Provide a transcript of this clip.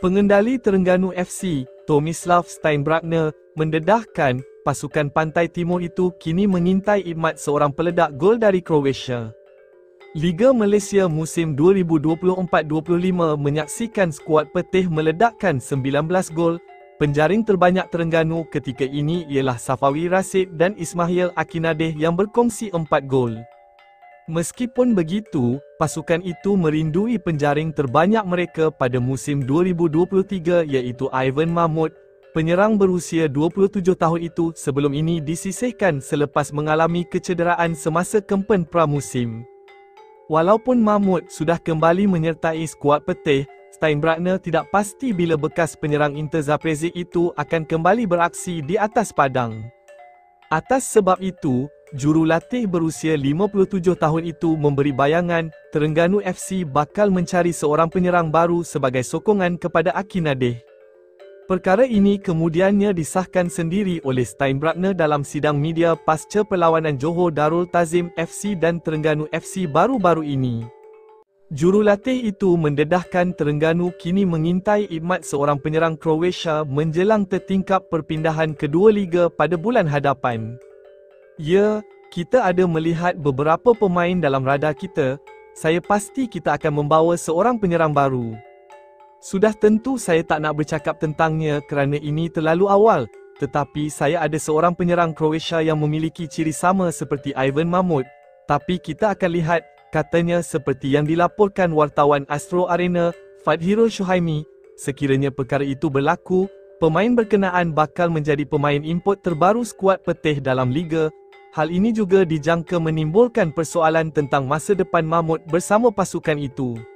Pengendali Terengganu FC, Tomislav Steinbruckner, mendedahkan pasukan pantai timur itu kini mengintai khidmat seorang peledak gol dari Croatia. Liga Malaysia musim 2024-25 menyaksikan skuad Petih meledakkan 19 gol. Penjaring terbanyak Terengganu ketika ini ialah Safawi Rashid dan Ismail Akinadeh yang berkongsi 4 gol. Meskipun begitu, pasukan itu merindui penjaring terbanyak mereka pada musim 2023 iaitu Ivan Mahmud. Penyerang berusia 27 tahun itu sebelum ini disisihkan selepas mengalami kecederaan semasa kempen pramusim. Walaupun Mahmud sudah kembali menyertai skuad Petih, Steinbruckner tidak pasti bila bekas penyerang Inter Zaprezic itu akan kembali beraksi di atas padang. Atas sebab itu, jurulatih berusia 57 tahun itu memberi bayangan Terengganu FC bakal mencari seorang penyerang baru sebagai sokongan kepada Akinadeh. Perkara ini kemudiannya disahkan sendiri oleh Steinbruckner dalam sidang media pasca perlawanan Johor Darul Tazim FC dan Terengganu FC baru-baru ini. Jurulatih itu mendedahkan Terengganu kini mengintai khidmat seorang penyerang Croatia menjelang tertingkap perpindahan kedua liga pada bulan hadapan. Ya, kita ada melihat beberapa pemain dalam radar kita. Saya pasti kita akan membawa seorang penyerang baru. Sudah tentu saya tak nak bercakap tentangnya kerana ini terlalu awal, tetapi saya ada seorang penyerang Croatia yang memiliki ciri sama seperti Ivan Mahmud. Tapi kita akan lihat, katanya seperti yang dilaporkan wartawan Astro Arena, Fadhirul Shuhaimi. Sekiranya perkara itu berlaku, pemain berkenaan bakal menjadi pemain import terbaru skuad Petih dalam liga. Hal ini juga dijangka menimbulkan persoalan tentang masa depan Mahmud bersama pasukan itu.